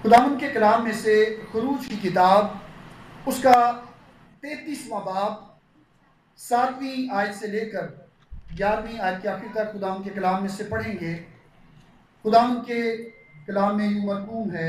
خداوند کے کلام میں سے خروج کی کتاب اس کا 33واں باب 7ویں آیت سے لے کر 11ویں آیت کے آخر تک خداوند کے کلام میں سے پڑھیں گے۔ خداوند کے کلام میں یوں مرقوم ہے،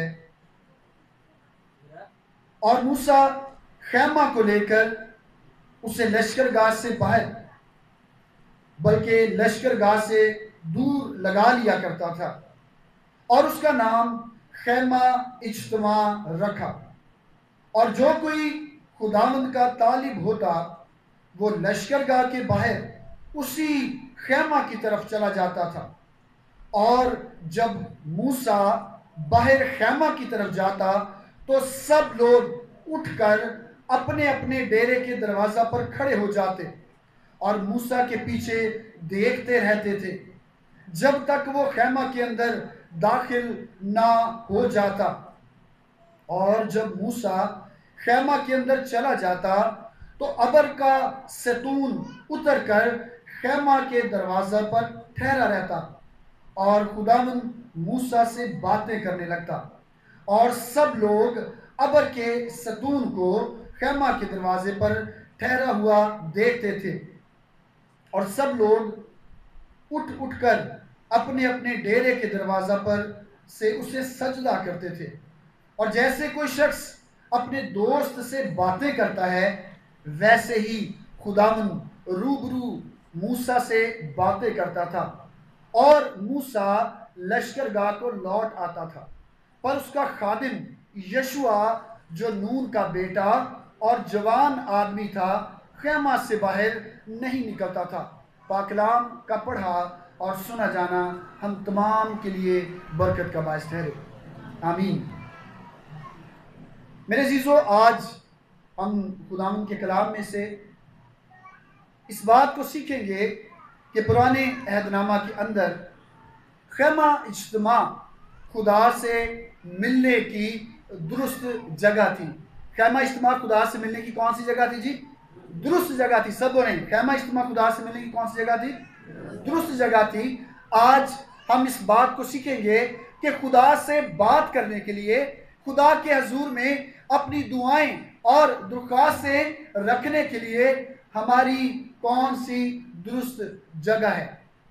اور موسیٰ خیمہ کو لے کر اسے لشکرگاہ سے باہر بلکہ لشکرگاہ سے دور لگا لیا کرتا تھا، اور اس کا نام خیمہ اجتماع رکھا، اور جو کوئی خداوند کا طالب ہوتا وہ لشکرگاہ کے باہر اسی خیمہ کی طرف چلا جاتا تھا۔ اور جب موسیٰ باہر خیمہ کی طرف جاتا تو سب لوگ اٹھ کر اپنے اپنے ڈیرے کے دروازہ پر کھڑے ہو جاتے اور موسیٰ کے پیچھے دیکھتے رہتے تھے جب تک وہ خیمہ کے اندر داخل نہ ہو جاتا۔ اور جب موسیٰ خیمہ کے اندر چلا جاتا تو ابر کا ستون اتر کر خیمہ کے دروازہ پر ٹھہرا رہتا، اور خداوند موسیٰ سے باتیں کرنے لگتا، اور سب لوگ ابر کے ستون کو خیمہ کے دروازے پر ٹھہرا ہوا دیکھتے تھے، اور سب لوگ اٹھ اٹھ کر اپنے اپنے ڈیرے کے دروازہ پر سے اسے سجدہ کرتے تھے۔ اور جیسے کوئی شخص اپنے دوست سے باتیں کرتا ہے ویسے ہی خداوند روبرو موسیٰ سے باتیں کرتا تھا، اور موسیٰ لشکرگاہ کو لوٹ آتا تھا، پر اس کا خادم یشوع جو نون کا بیٹا اور جوان آدمی تھا خیمہ سے باہر نہیں نکلتا تھا۔ پاک کلام کا پڑھا اور سنا جانا ہم تمام کے لیے برکت کا باعث ٹھہرے، آمین۔ میرے عزیزو، آج ہم خداوند کے کلام میں سے اس بات کو سیکھیں گے کہ پرانے عہد نامہ کے اندر خیمہ اجتماع خدا سے ملنے کی درست جگہ تھی۔ خیمہ اجتماع خدا سے ملنے کی کون سی جگہ تھی جی؟ درست جگہ تھی۔ سب بولیں، خیمہ اجتماع خدا سے ملنے کی کون سی جگہ تھی؟ درست جگہ تھی۔ آج ہم اس بات کو سیکھیں گے کہ خدا سے بات کرنے کے لیے، خدا کے حضور میں اپنی دعائیں اور درخواستیں رکھنے کے لیے ہماری کون سی درست جگہ ہے۔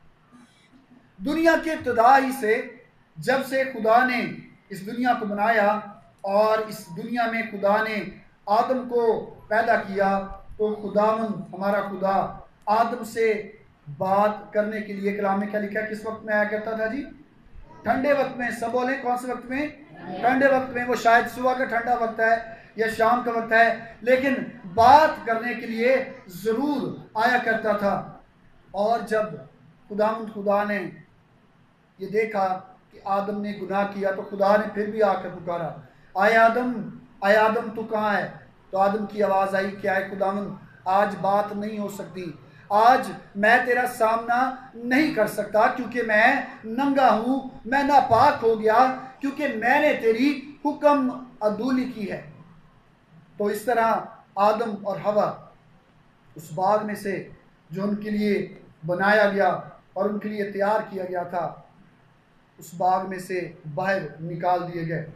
دنیا کے ابتدا ہی سے، جب سے خدا نے اس دنیا کو بنایا اور اس دنیا میں خدا نے آدم کو پیدا کیا، تو خداوند ہمارا خدا آدم سے بات کرنے کے لیے کلام میں کیا لکھا ہے؟ کس وقت میں آیا کرتا تھا جی؟ ٹھنڈے وقت میں۔ سب بولیں کون سے وقت میں؟ ٹھنڈے وقت میں۔ وہ شاید صبح کا ٹھنڈا وقت ہے یا شام کا وقت ہے، لیکن بات کرنے کے لیے ضرور آیا کرتا تھا۔ اور جب خدا نے یہ دیکھا کہ آدم نے گناہ کیا تو خدا نے پھر بھی آ کر پکارا، اے آدم تو کہاں ہے؟ تو آدم کی آواز آئی کہ اے خداوند، آج بات نہیں ہو سکتی، آج میں تیرا سامنا نہیں کر سکتا، کیونکہ میں ننگا ہوں، میں ناپاک ہو گیا، کیونکہ میں نے تیری حکم عدولی کی ہے۔ تو اس طرح آدم اور حوا اس باغ میں سے جو ان کے لیے بنایا گیا اور ان کے لیے تیار کیا گیا تھا، اس باغ میں سے باہر نکال دیے گئے۔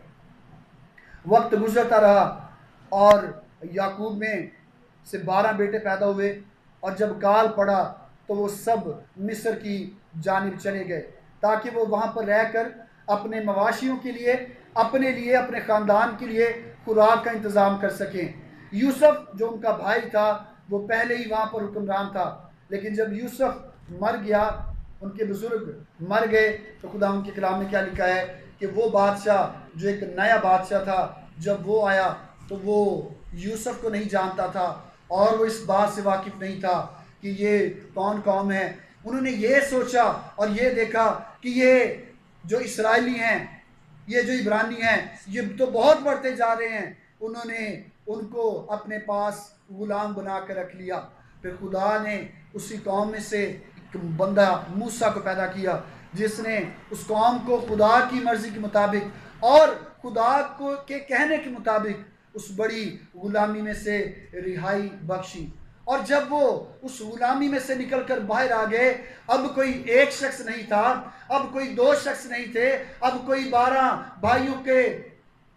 وقت گزرتا رہا اور یعقوب میں سے 12 بیٹے پیدا ہوئے، اور جب کال پڑا تو وہ سب مصر کی جانب چلے گئے تاکہ وہ وہاں پر رہ کر اپنے مواشیوں کے لیے، اپنے لیے، اپنے خاندان کے لیے خوراک کا انتظام کر سکیں۔ یوسف جو ان کا بھائی تھا وہ پہلے ہی وہاں پر حکمران تھا، لیکن جب یوسف مر گیا، ان کے بزرگ مر گئے، تو خدا ان کے کلام میں کیا لکھا ہے کہ وہ بادشاہ جو ایک نیا بادشاہ تھا، جب وہ آیا تو وہ یوسف کو نہیں جانتا تھا اور وہ اس بات سے واقف نہیں تھا کہ یہ کون قوم ہے۔ انہوں نے یہ سوچا اور یہ دیکھا کہ یہ جو اسرائیلی ہیں، یہ جو عبرانی ہیں، یہ تو بہت بڑھتے جا رہے ہیں۔ انہوں نے ان کو اپنے پاس غلام بنا کر رکھ لیا۔ پھر خدا نے اسی قوم میں سے ایک بندہ موسیٰ کو پیدا کیا، جس نے اس قوم کو خدا کی مرضی کے مطابق اور خدا کو کے کہنے کے مطابق اس بڑی غلامی میں سے رہائی بخشی۔ اور جب وہ اس غلامی میں سے نکل کر باہر آ گئے، اب کوئی ایک شخص نہیں تھا، اب کوئی 2 شخص نہیں تھے، اب کوئی 12 بھائیوں کے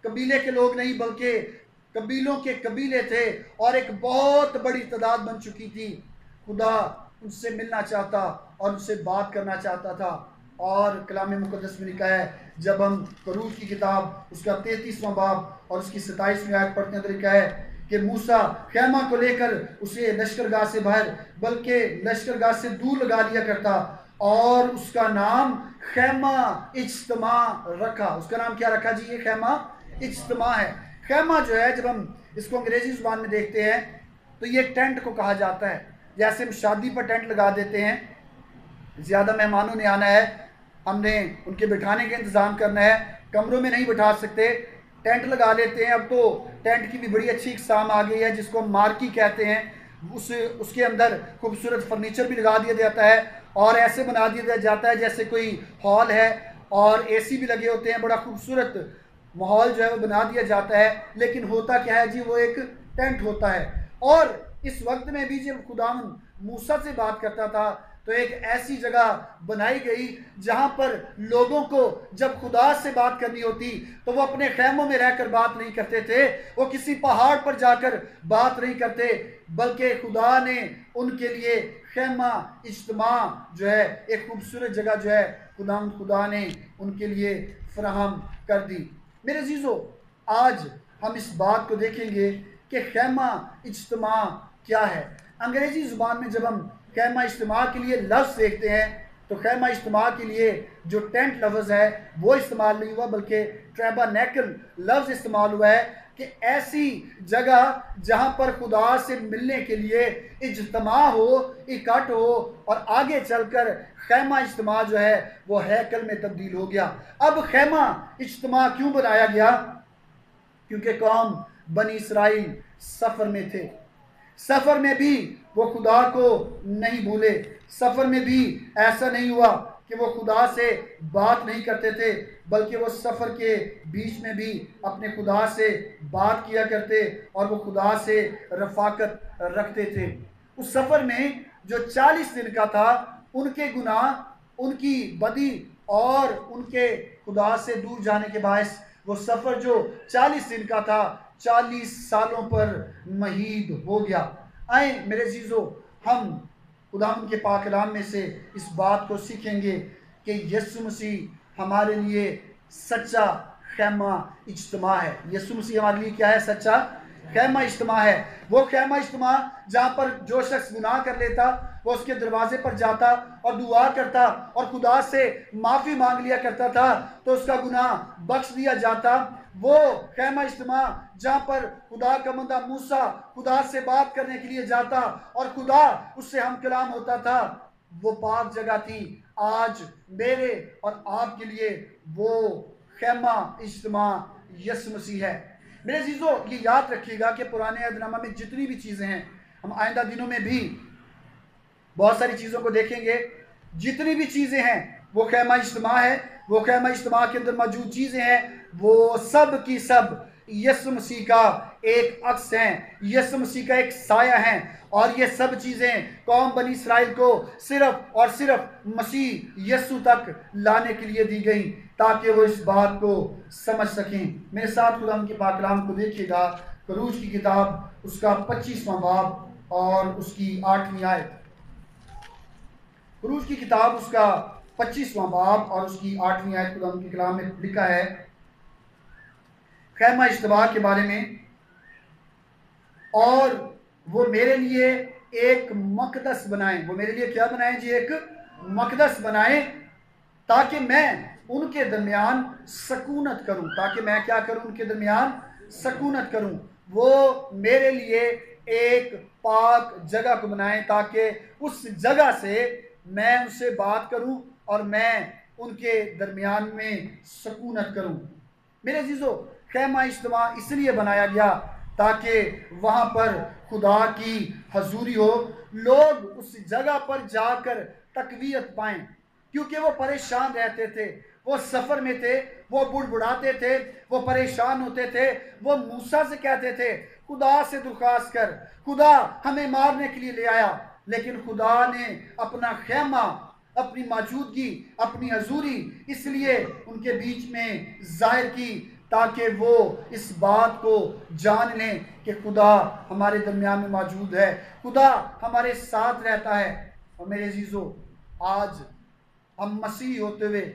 قبیلے کے لوگ نہیں بلکہ قبیلوں کے قبیلے تھے اور ایک بہت بڑی تعداد بن چکی تھی. خدا ان سے ملنا چاہتا اور ان سے بات کرنا چاہتا تھا. اور کلام مقدس میں لکھا ہے جب ہم خروج کی کتاب اس کا 33واں باب اور اس کی 27ویں آیت پڑھتے ہیں تو لکھا ہے کہ موسیٰ خیمہ کو لے کر اسے لشکرگاہ سے باہر بلکہ لشکرگاہ سے دور لگا دیا کرتا اور اس کا نام خیمہ اجتماع رکھا. اس کا نام کیا رکھا جی؟ یہ خیمہ اجتماع ہے. خیمہ جو ہے جب ہم اس کو انگریزی زبان میں دیکھتے ہیں تو یہ ٹینٹ کو کہا جاتا ہے. جیسے ہم شادی پر ٹینٹ لگا دیتے ہیں, زیادہ مہمانوں نے آنا ہے, ہم نے ان کے بٹھانے کا انتظام کرنا ہے, کمروں میں نہیں بٹھا سکتے, ٹینٹ لگا لیتے ہیں. اب تو ٹینٹ کی بھی بڑی اچھی اقسام آ گئی ہے جس کو ہم مارکی کہتے ہیں. اس کے اندر خوبصورت فرنیچر بھی لگا دیا جاتا ہے اور ایسے بنا دیا جاتا ہے جیسے کوئی ہال ہے اور اے سی بھی لگے ہوتے ہیں. بڑا خوبصورت ماحول جو ہے وہ بنا دیا جاتا ہے. لیکن ہوتا کیا ہے جی؟ وہ ایک ٹینٹ ہوتا ہے. اور اس وقت میں بھی جب خداوند موسیٰ سے بات کرتا تھا تو ایک ایسی جگہ بنائی گئی جہاں پر لوگوں کو جب خدا سے بات کرنی ہوتی تو وہ اپنے خیموں میں رہ کر بات نہیں کرتے تھے, وہ کسی پہاڑ پر جا کر بات نہیں کرتے, بلکہ خدا نے ان کے لیے خیمہ اجتماع جو ہے ایک خوبصورت جگہ جو ہے خدا نے ان کے لیے فراہم کر دی. میرے عزیزو, آج ہم اس بات کو دیکھیں گے کہ خیمہ اجتماع کیا ہے. انگریزی زبان میں جب ہم خیمہ اجتماع کے لیے لفظ دیکھتے ہیں تو خیمہ اجتماع کے لیے جو ٹینٹ لفظ ہے وہ استعمال نہیں ہوا بلکہ ٹریبانیکل لفظ استعمال ہوا ہے کہ ایسی جگہ جہاں پر خدا سے ملنے کے لیے اجتماع ہو, اکٹھ ہو, اور آگے چل کر خیمہ اجتماع جو ہے وہ ہیکل میں تبدیل ہو گیا. اب خیمہ اجتماع کیوں بنایا گیا؟ کیونکہ قوم بنی اسرائیل سفر میں تھے. سفر میں بھی وہ خدا کو نہیں بھولے. سفر میں بھی ایسا نہیں ہوا کہ وہ خدا سے بات نہیں کرتے تھے بلکہ وہ سفر کے بیچ میں بھی اپنے خدا سے بات کیا کرتے اور وہ خدا سے رفاقت رکھتے تھے. اس سفر میں جو 40 دن کا تھا, ان کے گناہ, ان کی بدی اور ان کے خدا سے دور جانے کے باعث وہ سفر جو 40 دن کا تھا 40 سالوں پر مہید ہو گیا. آئیں میرے عزیزو, ہم خداوند کے پاک کلام میں سے اس بات کو سیکھیں گے کہ یسوع مسیح ہمارے لیے سچا خیمہ اجتماع ہے. یسوع مسیح ہمارے لیے کیا ہے؟ سچا خیمہ اجتماع ہے. وہ خیمہ اجتماع جہاں پر جو شخص گناہ کر لیتا وہ اس کے دروازے پر جاتا اور دعا کرتا اور خدا سے معافی مانگ لیا کرتا تھا تو اس کا گناہ بخش دیا جاتا. وہ خیمہ اجتماع جہاں پر خدا کا بندہ موسیٰ خدا سے بات کرنے کے لیے جاتا اور خدا اس سے ہم کلام ہوتا تھا, وہ پاک جگہ تھی. آج میرے اور آپ کے لیے وہ خیمہ اجتماع یسوع مسیح ہے. میرے عزیزو, یہ یاد رکھیے گا کہ پرانے عہد نامہ میں جتنی بھی چیزیں ہیں, ہم آئندہ دنوں میں بھی بہت ساری چیزوں کو دیکھیں گے, جتنی بھی چیزیں ہیں وہ خیمہ اجتماع ہے. وہ خیمہ اجتماع کے اندر موجود چیزیں ہیں وہ سب کی سب یسوع مسیح کا ایک عکس ہیں, یسوع مسیح کا ایک سایہ ہیں, اور یہ سب چیزیں قوم بنی اسرائیل کو صرف اور صرف مسیح یسوع تک لانے کے لیے دی گئیں تاکہ وہ اس بات کو سمجھ سکیں. میرے ساتھ خدا کے پاک کلام کو دیکھیے گا, خروج کی کتاب اس کا 25واں باب اور اس کی 8ویں آیت. خروج کی کتاب اس کا 25واں باب اور اس کی 8ویں آیت خدا کے کلام میں لکھا ہے خیمہ اجتماع کے بارے میں, اور وہ میرے لیے ایک مقدس بنائیں. وہ میرے لیے کیا بنائیں جی؟ ایک مقدس بنائیں تاکہ میں ان کے درمیان سکونت کروں. تاکہ میں کیا کروں؟ ان کے درمیان سکونت کروں. وہ میرے لیے ایک پاک جگہ کو بنائیں تاکہ اس جگہ سے میں ان سے بات کروں اور میں ان کے درمیان میں سکونت کروں. میرے عزیزو, خیمہ اجتماع اس لیے بنایا گیا تاکہ وہاں پر خدا کی حضوری ہو, لوگ اس جگہ پر جا کر تقویت پائیں, کیونکہ وہ پریشان رہتے تھے, وہ سفر میں تھے, وہ بڑبڑاتے تھے, وہ پریشان ہوتے تھے. وہ موسیٰ سے کہتے تھے خدا سے درخواست کر, خدا ہمیں مارنے کے لیے لے آیا, لیکن خدا نے اپنا خیمہ, اپنی موجودگی, اپنی حضوری اس لیے ان کے بیچ میں ظاہر کی تاکہ وہ اس بات کو جان لیں کہ خدا ہمارے درمیان میں موجود ہے، خدا ہمارے ساتھ رہتا ہے۔ اور میرے عزیزو، آج ہم مسیح ہوتے ہوئے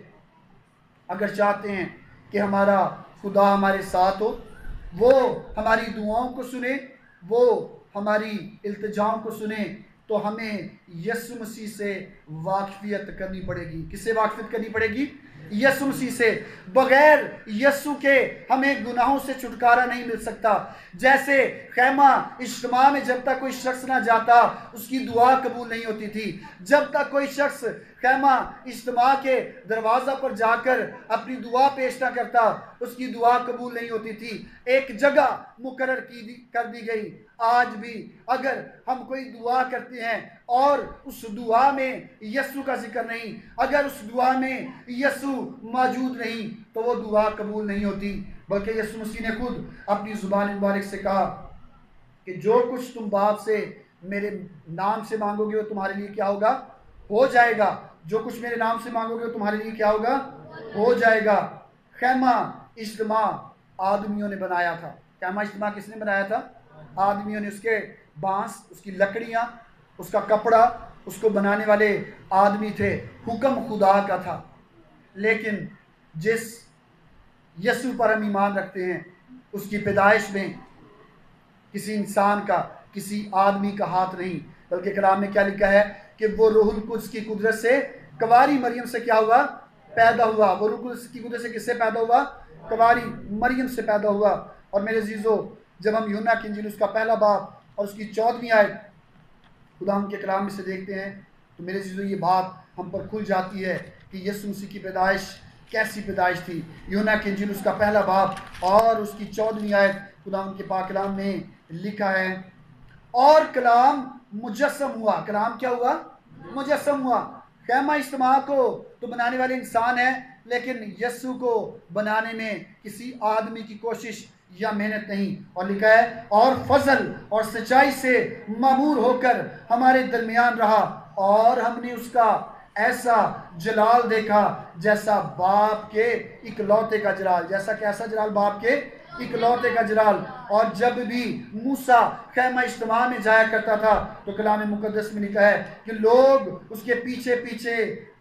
اگر چاہتے ہیں کہ ہمارا خدا ہمارے ساتھ ہو، وہ ہماری دعاؤں کو سنے، وہ ہماری التجاؤں کو سنے، تو ہمیں یسوع مسیح سے واقفیت کرنی پڑے گی۔ کس سے واقفیت کرنی پڑے گی؟ یسوع مسیح سے۔ بغیر یسوع کے ہمیں گناہوں سے چھٹکارا نہیں مل سکتا۔ جیسے خیمہ اجتماع میں جب تک کوئی شخص نہ جاتا اس کی دعا قبول نہیں ہوتی تھی، جب تک کوئی شخص خیمہ اجتماع کے دروازہ پر جا کر اپنی دعا پیش نہ کرتا اس کی دعا قبول نہیں ہوتی تھی۔ ایک جگہ مقرر کر دی گئی۔ آج بھی اگر ہم کوئی دعا کرتے ہیں اور اس دعا میں یسوع کا ذکر نہیں، اگر اس دعا میں یسوع موجود نہیں، تو وہ دعا قبول نہیں ہوتی۔ بلکہ یسوع مسیح نے خود اپنی زبان مبارک سے کہا کہ جو کچھ تم باپ سے میرے نام سے مانگو گے وہ تمہارے لیے کیا ہوگا؟ ہو جائے گا۔ جو کچھ میرے نام سے مانگو گے وہ تمہارے لیے کیا ہوگا؟ ہو جائے گا۔ خیمہ اجتماع آدمیوں نے بنایا تھا۔ خیمہ اجتماع کس نے بنایا تھا؟ آدمیوں نے۔ اس کے بانس، اس کی لکڑیاں، اس کا کپڑا، اس کو بنانے والے آدمی تھے۔ حکم خدا کا تھا۔ لیکن جس یسوع پر ہم ایمان رکھتے ہیں اس کی پیدائش میں کسی انسان کا، کسی آدمی کا ہاتھ نہیں، بلکہ کلام میں کیا لکھا ہے کہ وہ روح القدس کی قدرت سے کنواری مریم سے کیا ہوا؟ پیدا ہوا۔ وہ روح القدس کی قدرت سے کس سے پیدا ہوا؟ کنواری مریم سے پیدا ہوا۔ اور میرے عزیزو، جب ہم یوحنا کی انجیل اس کا پہلا باب اور اس کی 14ویں آیت خدا ہم کے کلام میں سے دیکھتے ہیں تو میرے عزیزو یہ بات ہم پر کھل جاتی ہے کہ یسوع مسیح کی پیدائش کیسی پیدائش تھی۔ یوحنا کی انجیل اس کا پہلا باب اور اس کی 14ویں آیت خدا ہم کے پاک کلام میں لکھا ہے، اور کلام مجسم ہوا۔ کلام کیا ہوا؟ مجسم ہوا۔ خیمہ اجتماع کو تو بنانے والے انسان ہیں، لیکن یسوع کو بنانے میں کسی آدمی کی کوشش یا محنت نہیں۔ اور لکھا ہے، اور فضل اور سچائی سے معمور ہو کر ہمارے درمیان رہا، اور ہم نے اس کا ایسا جلال دیکھا جیسا باپ کے اکلوتے کا جلال۔ جیسا کیسا جلال؟ باپ کے اکلوتے کا جلال۔ اور جب بھی موسیٰ خیمہ اجتماع میں جایا کرتا تھا تو کلام مقدس میں لکھا ہے کہ لوگ اس کے پیچھے پیچھے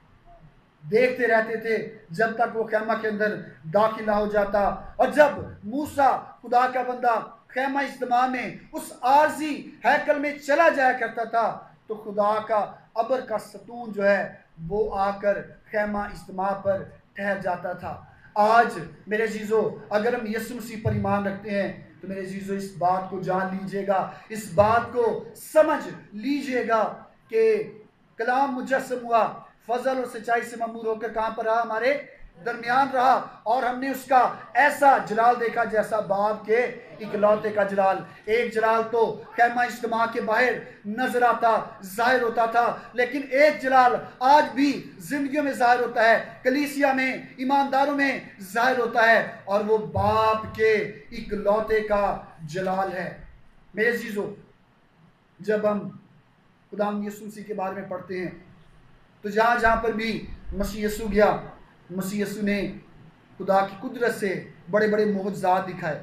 دیکھتے رہتے تھے جب تک وہ خیمہ کے اندر داخل نہ ہو جاتا۔ اور جب موسیٰ خدا کا بندہ خیمہ اجتماع میں اس عارضی ہیکل میں چلا جایا کرتا تھا تو خدا کا ابر کا ستون جو ہے وہ آ کر خیمہ اجتماع پر ٹھہر جاتا تھا۔ آج میرے عزیزو، اگر ہم یسوع مسیح پر ایمان رکھتے ہیں تو میرے عزیزو اس بات کو جان لیجئے گا، اس بات کو سمجھ لیجئے گا کہ کلام مجسم ہوا، فضل اور سچائی سے معمور ہو کر کہاں پر رہا؟ ہمارے درمیان رہا، اور ہم نے اس کا ایسا جلال دیکھا جیسا باپ کے اکلوتے کا جلال۔ ایک جلال تو خیمہ اجتماع کے باہر نظر آتا، ظاہر ہوتا تھا، لیکن ایک جلال آج بھی زندگیوں میں ظاہر ہوتا ہے، کلیسیا میں، ایمانداروں میں ظاہر ہوتا ہے، اور وہ باپ کے اکلوتے کا جلال ہے۔ میرے عزیزو، جب ہم خدا یسوع مسیح کے بارے میں پڑھتے ہیں تو جہاں جہاں پر بھی مسیح یسوع گیا، مسیح یسوع نے خدا کی قدرت سے بڑے بڑے معجزات دکھائے۔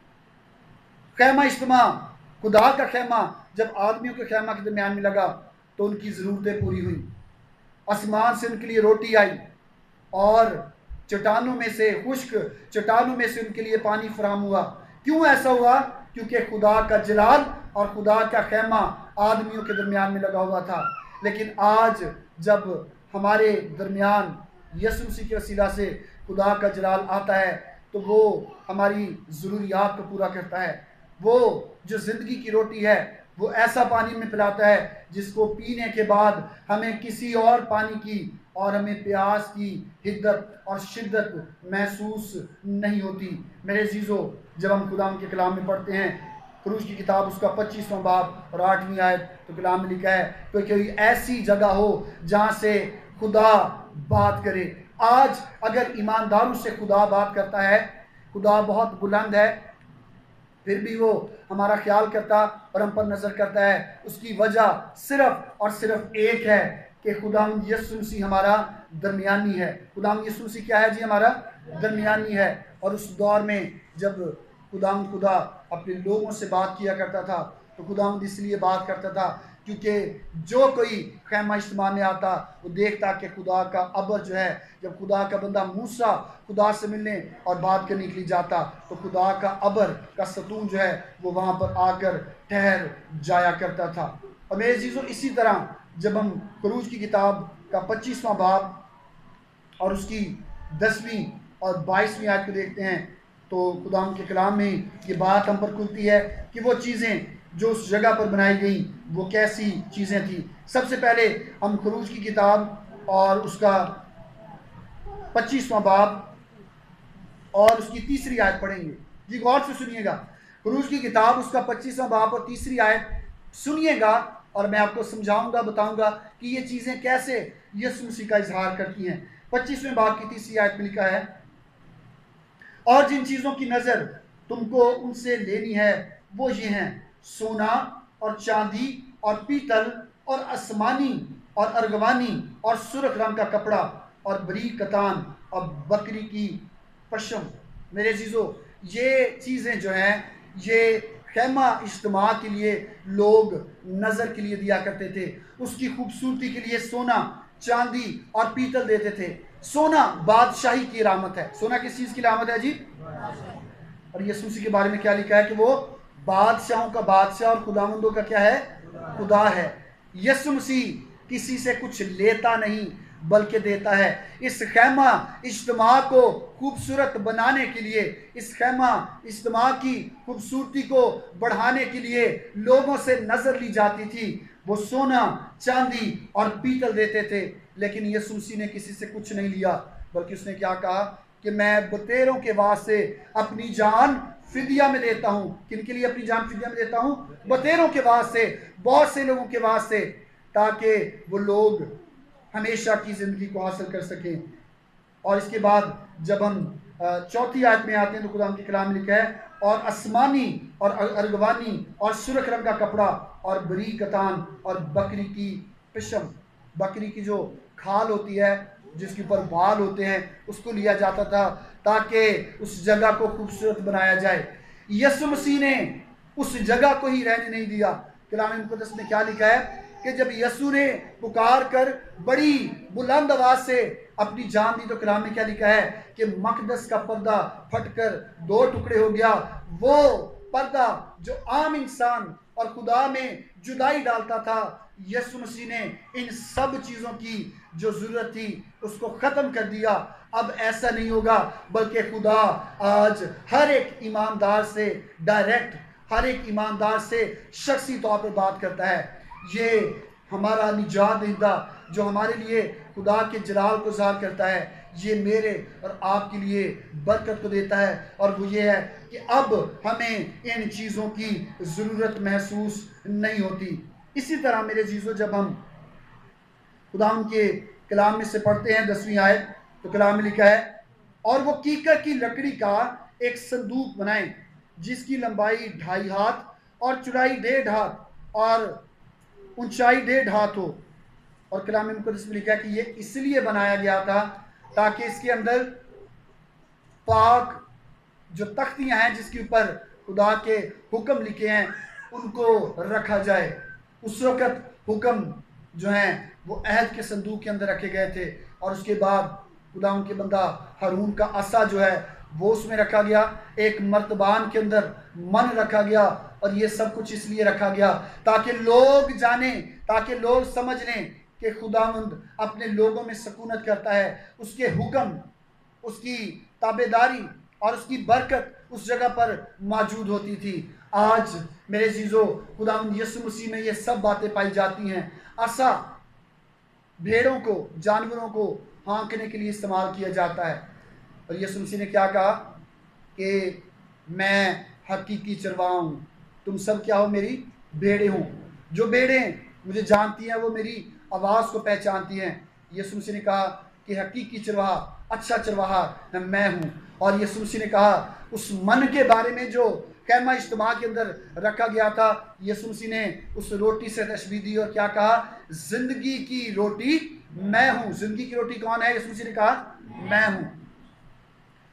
خیمہ اجتماع، خدا کا خیمہ جب آدمیوں کے خیمہ کے درمیان میں لگا تو ان کی ضرورتیں پوری ہوئیں، آسمان سے ان کے لیے روٹی آئی، اور چٹانوں میں سے، خشک چٹانوں میں سے ان کے لیے پانی فراہم ہوا۔ کیوں ایسا ہوا؟ کیونکہ خدا کا جلال اور خدا کا خیمہ آدمیوں کے درمیان میں لگا ہوا تھا۔ لیکن آج جب ہمارے درمیان یسوع مسیح کے وسیلہ سے خدا کا جلال آتا ہے تو وہ ہماری ضروریات کو پورا کرتا ہے۔ وہ جو زندگی کی روٹی ہے وہ ایسا پانی میں پلاتا ہے جس کو پینے کے بعد ہمیں کسی اور پانی کی اور ہمیں پیاس کی حدت اور شدت محسوس نہیں ہوتی۔ میرے عزیزو، جب ہم خدا کے کلام میں پڑھتے ہیں، خروج کی کتاب اس کا 25واں باب اور 8ویں آیت، تو کلام میں لکھا ہے کہ کوئی ایسی جگہ ہو جہاں سے خدا بات کرے۔ آج اگر ایمانداروں سے خدا بات کرتا ہے، خدا بہت بلند ہے، پھر بھی وہ ہمارا خیال کرتا اور ہم پر نظر کرتا ہے، اس کی وجہ صرف اور صرف ایک ہے کہ خدا یسوع مسیح ہمارا درمیانی ہے۔ خدا یسوع مسیح کیا ہے جی؟ ہمارا درمیانی ہے، اور اس دور میں جب خدا اپنے لوگوں سے بات کیا کرتا تھا تو خداوند اس لیے بات کرتا تھا کیونکہ جو کوئی خیمہ اجتماع میں آتا وہ دیکھتا کہ خدا کا ابر جو ہے، جب خدا کا بندہ موسیٰ خدا سے ملنے اور بات کرنے کے لیے جاتا تو خدا کا ابر کا ستون جو ہے وہ وہاں پر آ کر ٹھہر جایا کرتا تھا۔ اور میرے عزیزو، اسی طرح جب ہم خروج کی کتاب کا 25واں باب اور اس کی 10ویں اور 22ویں آیت کو دیکھتے ہیں تو خدا کے کلام میں یہ بات ہم پر کھلتی ہے کہ وہ چیزیں جو اس جگہ پر بنائی گئیں وہ کیسی چیزیں تھیں۔ سب سے پہلے ہم خروج کی کتاب اور اس کا 25واں باب اور اس کی 3ری آیت پڑھیں گے۔ جی غور سے سنیے گا، خروج کی کتاب اس کا 25واں باب اور 3ری آیت سنیے گا، اور میں آپ کو سمجھاؤں گا، بتاؤں گا کہ یہ چیزیں کیسے یسوع مسیح کا اظہار کرتی ہیں۔ 25ویں باب کی 3ری آیت میں لکھا ہے، اور جن چیزوں کی نظر تم کو ان سے لینی ہے وہ یہ ہیں، سونا اور چاندی اور پیتل اور آسمانی اور ارغوانی اور سرخ رنگ کا کپڑا اور بریک کتان اور بکری کی پشم۔ میرے عزیزو، یہ چیزیں جو ہیں یہ خیمہ اجتماع کے لیے لوگ نظر کے لیے دیا کرتے تھے، اس کی خوبصورتی کے لیے سونا، چاندی اور پیتل دیتے تھے۔ سونا بادشاہی کی علامت ہے۔ سونا کس چیز کی علامت ہے جی؟ اور یسوع مسیح کے بارے میں کیا لکھا ہے کہ وہ بادشاہوں کا بادشاہ اور خداوندوں کا کیا ہے؟ خدا ہے۔ یسوع مسیح کسی سے کچھ لیتا نہیں بلکہ دیتا ہے۔ اس خیمہ اجتماع کو خوبصورت بنانے کے لیے، اس خیمہ اجتماع کی خوبصورتی کو بڑھانے کے لیے لوگوں سے نظر لی جاتی تھی، وہ سونا، چاندی اور پیتل دیتے تھے، لیکن یسوع مسیح نے کسی سے کچھ نہیں لیا، بلکہ اس نے کیا کہا کہ میں بتیروں کے واسطے اپنی جان فدیہ میں دیتا ہوں۔ کن کے لیے اپنی جان فدیہ میں دیتا ہوں؟ بتیروں کے واسطے، بہت سے لوگوں کے واسطے، تاکہ وہ لوگ ہمیشہ کی زندگی کو حاصل کر سکیں۔ اور اس کے بعد جب ہم 4تھی آیت میں آتے ہیں تو خدا کے کلام میں لکھا ہے، اور آسمانی اور ارغوانی اور سرخ رنگ کا کپڑا اور بریک کتان اور بکری کی پشم۔ بکری کی جو کھال ہوتی ہے جس کے اوپر بال ہوتے ہیں اس کو لیا جاتا تھا تاکہ اس جگہ کو خوبصورت بنایا جائے۔ یسوع مسیح نے اس جگہ کو ہی رہنے نہیں دیا۔ کلام مقدس میں کیا لکھا ہے کہ جب یسوع نے پکار کر بڑی بلند آواز سے اپنی جان دی تو کلام میں کیا لکھا ہے کہ مقدس کا پردہ پھٹ کر 2 ٹکڑے ہو گیا۔ وہ پردہ جو عام انسان اور خدا میں جدائی ڈالتا تھا، یسوع مسیح نے ان سب چیزوں کی جو ضرورت تھی اس کو ختم کر دیا۔ اب ایسا نہیں ہوگا، بلکہ خدا آج ہر ایک ایماندار سے ڈائریکٹ، ہر ایک ایماندار سے شخصی طور پر بات کرتا ہے۔ یہ ہمارا نجات دہندہ جو ہمارے لیے خدا کے جلال کو ظاہر کرتا ہے، یہ میرے اور آپ کے لیے برکت کو دیتا ہے، اور وہ یہ ہے کہ اب ہمیں ان چیزوں کی ضرورت محسوس نہیں ہوتی۔ اسی طرح میرے عزیزو، جب ہم خدا کے کلام میں سے پڑھتے ہیں 10ویں آیت تو کلام میں لکھا ہے، اور وہ کیکر کی لکڑی کا ایک صندوق بنائیں جس کی لمبائی 2.5 ہاتھ اور چوڑائی 1.5 ہاتھ اور اونچائی 1.5 ہاتھ ہو۔ اور کلام مقدس میں لکھا ہے کہ یہ اس لیے بنایا گیا تھا تاکہ اس کے اندر پاک جو تختیاں ہیں جس کے اوپر خدا کے حکم لکھے ہیں ان کو رکھا جائے۔ اس وقت حکم جو ہیں وہ عہد کے صندوق کے اندر رکھے گئے تھے، اور اس کے بعد خدا ان کے بندہ ہارون کا عصا جو ہے وہ اس میں رکھا گیا، ایک مرتبان کے اندر من رکھا گیا، اور یہ سب کچھ اس لیے رکھا گیا تاکہ لوگ جانیں، تاکہ لوگ سمجھ لیں کہ خداوند اپنے لوگوں میں سکونت کرتا ہے۔ اس کے حکم، اس کی تابعداری اور اس کی برکت اس جگہ پر موجود ہوتی تھی۔ آج میرے عزیزو، خداوند یسوع مسیح میں یہ سب باتیں پائی جاتی ہیں۔ عصا بھیڑوں کو، جانوروں کو ہانکنے کے لیے استعمال کیا جاتا ہے، اور یسوع مسیح نے کیا کہا کہ میں حقیقی چرواہا ہوں، تم سب کیا ہو؟ میری بھیڑیں ہوں۔ جو بھیڑیں مجھے جانتی ہیں وہ میری آواز کو پہچانتی ہیں۔ یسوع مسیح نے کہا کہ حقیقی چرواہا، اچھا چرواہا میں ہوں۔ اور یسوع مسیح نے کہا اس من کے بارے میں جو خیمہ اجتماع کے اندر رکھا گیا تھا، یسوع مسیح نے اس روٹی سے تشبیہ دی اور کیا کہا؟ زندگی کی روٹی میں ہوں۔ زندگی کی روٹی کون ہے؟ یسوع مسیح نے کہا میں ہوں۔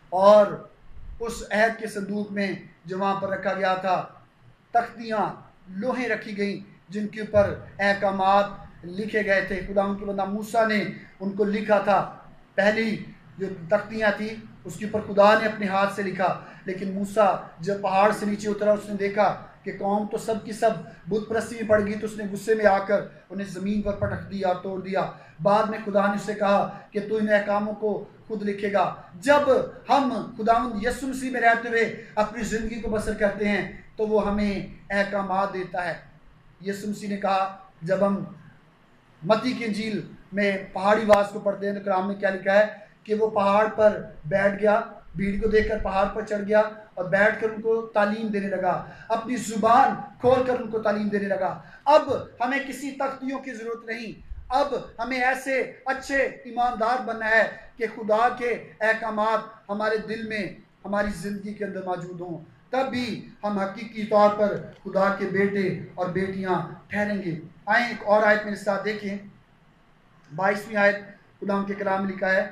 اور اس عہد کے صندوق میں جو وہاں پر رکھا گیا تھا تختیاں لوہیں رکھی گئیں جن کے اوپر احکامات لکھے گئے تھے. خدا ان کے بندہ موسیٰ نے ان کو لکھا تھا. پہلی جو تختیاں تھیں اس کے اوپر خدا نے اپنے ہاتھ سے لکھا. لیکن موسیٰ جب پہاڑ سے نیچے اترا اس نے دیکھا کہ قوم تو سب کی سب بت پرستی میں پڑ گئی, تو اس نے غصے میں آ کر انہیں زمین پر پٹک دیا اور توڑ دیا. بعد میں خدا نے اسے کہا کہ تو ان احکاموں کو خود لکھے گا. جب ہم خداوند یسوع مسیح میں رہتے ہوئے اپنی زندگی کو بسر کرتے ہیں تو وہ ہمیں احکامات دیتا ہے. یسوع مسیح نے کہا, جب ہم متی کی انجیل میں پہاڑی واز کو پڑھتے ہیں تو کلام میں کیا لکھا ہے کہ وہ پہاڑ پر بیٹھ گیا, بھیڑ کو دیکھ کر پہاڑ پر چڑھ گیا اور بیٹھ کر ان کو تعلیم دینے لگا, اپنی زبان کھول کر ان کو تعلیم دینے لگا. اب ہمیں کسی تختیوں کی ضرورت نہیں, اب ہمیں ایسے اچھے ایماندار بننا ہے کہ خدا کے احکامات ہمارے دل میں ہماری زندگی کے اندر موجود ہوں, تب بھی ہم حقیقی طور پر خدا کے بیٹے اور بیٹیاں ٹھہریں گے. آئیں ایک اور آیت میرے ساتھ دیکھیں, 22ویں آیت خدا کے کلام میں لکھا ہے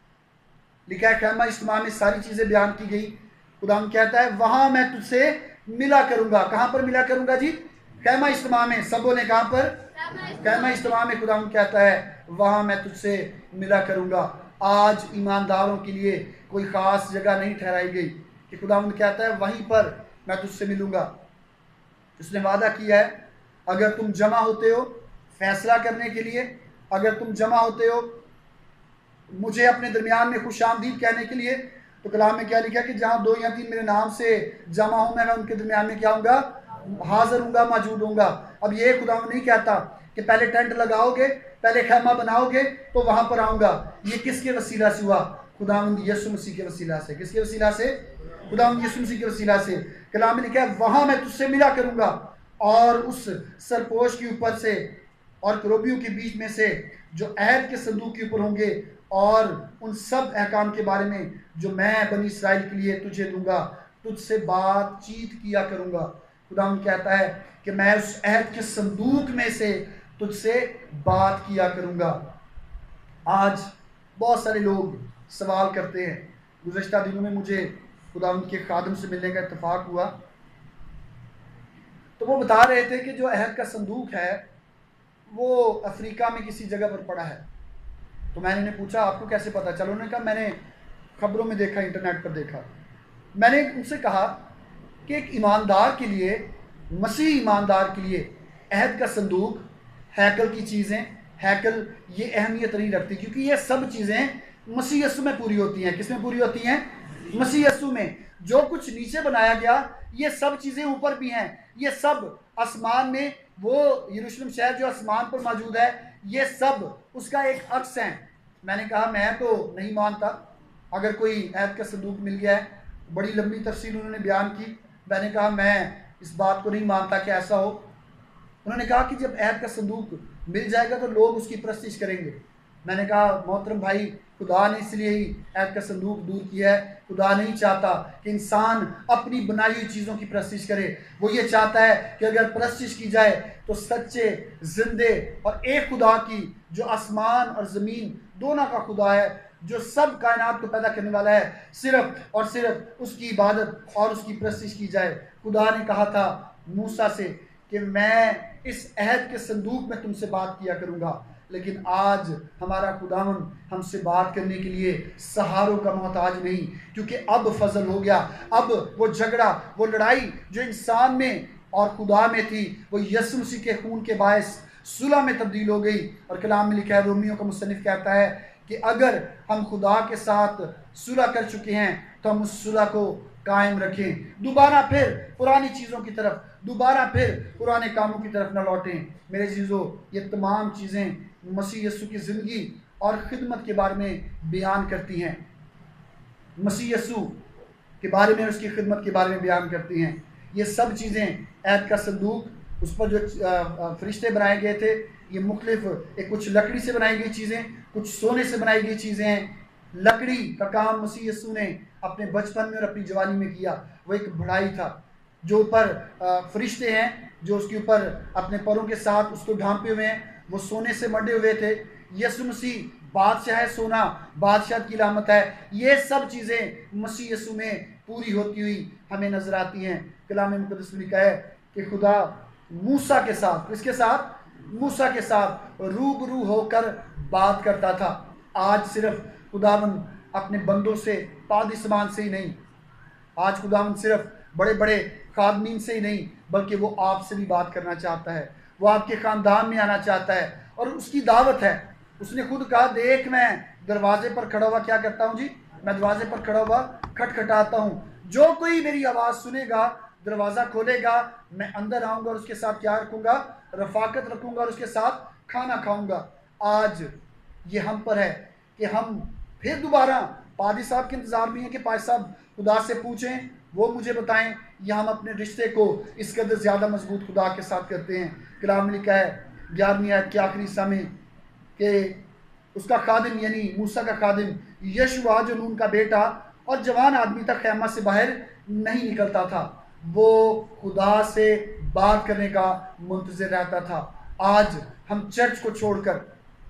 خیمہ اجتماع میں ساری چیزیں بیان کی گئی. خدا کہتا ہے وہاں میں تجھ سے ملا کروں گا. کہاں پر ملا کروں گا جی؟ خیمہ اجتماع میں. سبوں نے کہاں پر؟ خیمہ اجتماع میں. خدا کہتا ہے وہاں میں تجھ سے ملا کروں گا. آج ایمانداروں کے لیے کوئی خاص جگہ نہیں ٹھہرائی گئی کہ خدا کہتا ہے وہیں پر میں تجھ سے ملوں گا. اس نے وعدہ کیا ہے اگر تم جمع ہوتے ہو فیصلہ کرنے کے لیے, اگر تم جمع ہوتے ہو مجھے اپنے درمیان میں خوش آمدید کہنے کے لیے, تو کلام میں کیا لکھا کہ جہاں 2 یا 3 میرے نام سے جمع ہوں میں ان کے درمیان میں کیا ہوں گا؟ حاضر ہوں گا, موجود ہوں گا. اب یہ خدا نہیں کہتا کہ پہلے ٹینٹ لگاؤ گے, پہلے خیمہ بناؤ گے تو وہاں پر آؤں گا. یہ کس کے وسیلہ سے ہوا؟ خداوند یسوع مسیح کے وسیلہ سے. کس کے وسیلہ سے؟ خداوند یسوع مسیح کے وسیلہ سے. کلام میں لکھا ہے وہاں میں تجھ سے ملا کروں گا, اور اس سرپوش کے اوپر سے اور کروبیوں کے بیچ میں سے جو عہد کے صندوق کے اوپر ہوں گے, اور ان سب احکام کے بارے میں جو میں بنی اسرائیل کے لیے تجھے دوں گا, تجھ سے بات چیت کیا کروں گا. خدا کہتا ہے کہ میں اس عہد کے صندوق میں سے تجھ سے بات کیا کروں گا. آج بہت سارے لوگ سوال کرتے ہیں. گزشتہ دنوں میں مجھے خدا کے خادم سے ملنے کا اتفاق ہوا, تو وہ بتا رہے تھے کہ جو عہد کا صندوق ہے وہ افریقہ میں کسی جگہ پر پڑا ہے. تو میں نے انہیں پوچھا آپ کو کیسے پتا چلا؟ انہوں نے کہا میں نے خبروں میں دیکھا, انٹرنیٹ پر دیکھا. میں نے ان سے کہا کہ ایک ایماندار کے لیے, مسیح ایماندار کے لیے عہد کا صندوق, ہیکل کی چیزیں, ہیکل یہ اہمیت نہیں رکھتی, کیونکہ یہ سب چیزیں مسیح یسوع میں پوری ہوتی ہیں. کس میں پوری ہوتی ہیں؟ مسیح یسوع میں. جو کچھ نیچے بنایا گیا یہ سب چیزیں اوپر بھی ہیں, یہ سب آسمان میں, وہ یروشلم شہر جو آسمان پر موجود ہے یہ سب اس کا ایک عکس ہیں. میں نے کہا میں تو نہیں مانتا, اگر کوئی عہد کا صندوق مل گیا ہے. بڑی لمبی تفصیل انہوں نے بیان کی. میں نے کہا میں اس بات کو نہیں مانتا کہ ایسا ہو. انہوں نے کہا کہ جب عہد کا صندوق مل جائے گا تو لوگ اس کی پرستش کریں گے. میں نے کہا محترم بھائی, خدا نے اس لیے ہی عہد کا صندوق دور کیا ہے. خدا نہیں چاہتا کہ انسان اپنی بنائی ہوئی چیزوں کی پرستش کرے. وہ یہ چاہتا ہے کہ اگر پرستش کی جائے تو سچے, زندے اور ایک خدا کی, جو آسمان اور زمین دونوں کا خدا ہے, جو سب کائنات کو پیدا کرنے والا ہے, صرف اور صرف اس کی عبادت اور اس کی پرستش کی جائے. خدا نے کہا تھا موسیٰ سے کہ میں اس عہد کے صندوق میں تم سے بات کیا کروں گا. لیکن آج ہمارا خداوند ہم سے بات کرنے کے لیے سہاروں کا محتاج نہیں, کیونکہ اب فضل ہو گیا. اب وہ جھگڑا, وہ لڑائی جو انسان میں اور خدا میں تھی, وہ یسوع مسیح کے خون کے باعث صلح میں تبدیل ہو گئی. اور کلام میں لکھا ہے, رومیوں کا مصنف کہتا ہے کہ اگر ہم خدا کے ساتھ صلح کر چکے ہیں تو ہم اس صلح کو قائم رکھیں. دوبارہ پھر پرانی چیزوں کی طرف, دوبارہ پھر پرانے کاموں کی طرف نہ لوٹیں. میرے عزیزو, یہ تمام چیزیں مسیح یسوع کی زندگی اور خدمت کے بارے میں بیان کرتی ہیں. مسیح یسوع کے بارے میں, اس کی خدمت کے بارے میں بیان کرتی ہیں. یہ سب چیزیں, عہد کا صندوق, اس پر جو فرشتے بنائے گئے تھے, یہ مختلف, کچھ لکڑی سے بنائی گئی چیزیں, کچھ سونے سے بنائی گئی چیزیں ہیں. لکڑی کا کام مسیح یسوع نے اپنے بچپن میں اور اپنی جوانی میں کیا. وہ ایک بڑھائی تھا. جو اوپر فرشتے ہیں جو اس کے اوپر اپنے پروں کے ساتھ اس کو ڈھانپے ہوئے ہیں, وہ سونے سے مڈے ہوئے تھے. یسوع مسیح بادشاہ سونا بادشاہ کی علامت ہے. یہ سب چیزیں مسیح یسوع میں پوری ہوتی ہوئی ہمیں نظر آتی ہیں. کلام مقدس میں لکھا ہے کہ خدا موسیٰ کے ساتھ، اس کے ساتھ موسیٰ کے ساتھ روبرو ہو کر بات کرتا تھا. آج صرف خداوند اپنے بندوں سے پادی سمان سے ہی نہیں، آج خداوند صرف بڑے بڑے خادمین سے ہی نہیں، بلکہ وہ آپ سے بھی بات کرنا چاہتا ہے. وہ آپ کے خاندان میں آنا چاہتا ہے، اور اس کی دعوت ہے. اس نے خود کہا، دیکھ میں دروازے پر کھڑا ہوا کیا کرتا ہوں جی، میں دروازے پر کھڑا ہوا کھٹکھٹاتا ہوں. جو کوئی میری آواز سنے گا، دروازہ کھولے گا، میں اندر آؤں گا اور اس کے ساتھ کیا رکھوں گا؟ رفاقت رکھوں گا اور اس کے ساتھ کھانا کھاؤں گا. آج یہ ہم پر ہے کہ ہم پھر دوبارہ پادری صاحب کے انتظار میں ہیں کہ پادری صاحب خدا سے پوچھیں، وہ مجھے بتائیں، یا ہم اپنے رشتے کو اس قدر زیادہ مضبوط خدا کے ساتھ کرتے ہیں. کلام میں لکھا ہے 11ویں آیت کے آخری حصہ میں کہ اس کا خادم یعنی موسیٰ کا خادم یشوع جو نون کا بیٹا اور جوان آدمی تک خیمہ سے باہر نہیں نکلتا تھا. وہ خدا سے بات کرنے کا منتظر رہتا تھا. آج ہم چرچ کو چھوڑ کر،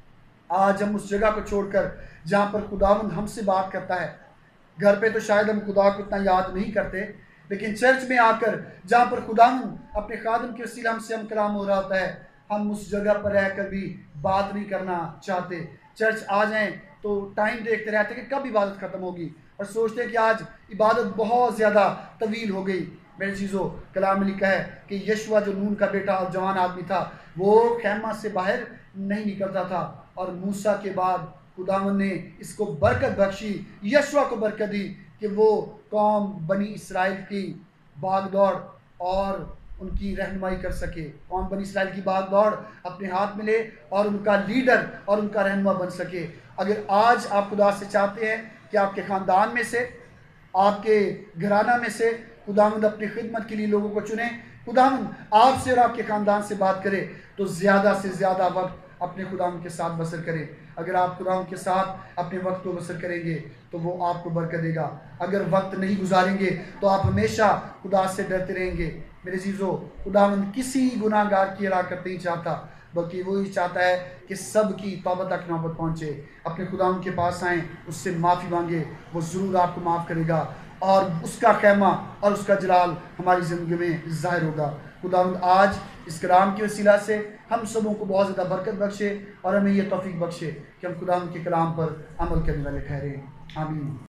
آج ہم اس جگہ کو چھوڑ کر جہاں پر خداوند ہم سے بات کرتا ہے، گھر پہ تو شاید ہم خدا کو اتنا یاد نہیں کرتے، لیکن چرچ میں آ کر جہاں پر خداوند اپنے خادم کے وسیلہ ہم سے ہم کلام ہو رہا ہوتا ہے، ہم اس جگہ پر رہ کر بھی بات نہیں کرنا چاہتے. چرچ آ جائیں تو ٹائم دیکھتے رہتے کہ کب عبادت ختم ہوگی، اور سوچتے کہ آج عبادت بہت زیادہ طویل ہو گئی. میرے چیزوں، کلام میں لکھا ہے کہ یشوع جو نون کا بیٹا اور جوان آدمی تھا، وہ خیمہ سے باہر نہیں نکلتا تھا. اور موسیٰ کے بعد خداوند نے اس کو برکت بخشی، یشوع کو برکت دی کہ وہ قوم بنی اسرائیل کی باغ دوڑ اور ان کی رہنمائی کر سکے. قوم بنی اسرائیل کی باغ دوڑ اپنے ہاتھ میں لے اور ان کا لیڈر اور ان کا رہنما بن سکے. اگر آج آپ خدا سے چاہتے ہیں کہ آپ کے خاندان میں سے، آپ کے گھرانہ میں سے خداوند اپنی خدمت کے لیے لوگوں کو چنے، خداوند آپ سے اور آپ کے خاندان سے بات کرے، تو زیادہ سے زیادہ وقت اپنے خداوند کے ساتھ بسر کرے. اگر آپ خداوند کے ساتھ اپنے وقت کو بسر کریں گے تو وہ آپ کو برکت دے گا. اگر وقت نہیں گزاریں گے تو آپ ہمیشہ خدا سے ڈرتے رہیں گے. میرے عزیزو، خداوند کسی گناہ گار کی ہلاکت نہیں چاہتا، بلکہ وہ یہ چاہتا ہے کہ سب کی توبہ تک نوبت پہنچے. اپنے خداوند کے پاس آئیں، اس سے معافی مانگے، وہ ضرور آپ کو معاف کرے گا، اور اس کا خیمہ اور اس کا جلال ہماری زندگی میں ظاہر ہوگا. خداوند آج اس کلام کے وسیلہ سے ہم سبوں کو بہت زیادہ برکت بخشے، اور ہمیں یہ توفیق بخشے کہ ہم خداوند کے کلام پر عمل کرنے والے ٹھہریں. آمین.